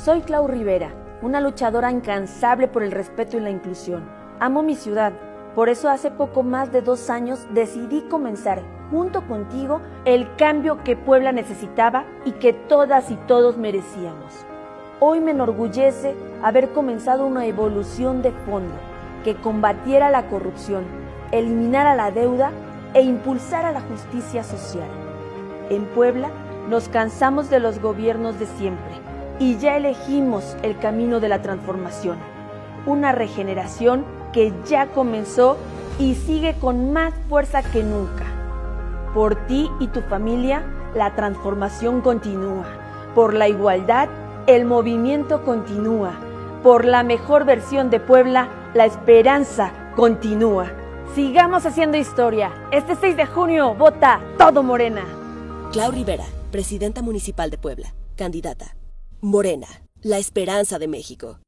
Soy Clau Rivera, una luchadora incansable por el respeto y la inclusión. Amo mi ciudad, por eso hace poco más de 2 años decidí comenzar, junto contigo, el cambio que Puebla necesitaba y que todas y todos merecíamos. Hoy me enorgullece haber comenzado una evolución de fondo que combatiera la corrupción, eliminara la deuda e impulsara la justicia social. En Puebla nos cansamos de los gobiernos de siempre y ya elegimos el camino de la transformación, una regeneración que ya comenzó y sigue con más fuerza que nunca. Por ti y tu familia, la transformación continúa. Por la igualdad, el movimiento continúa. Por la mejor versión de Puebla, la esperanza continúa. Sigamos haciendo historia. Este 6 de junio, vota todo Morena. Clau Rivera, presidenta municipal de Puebla, candidata. Morena, la esperanza de México.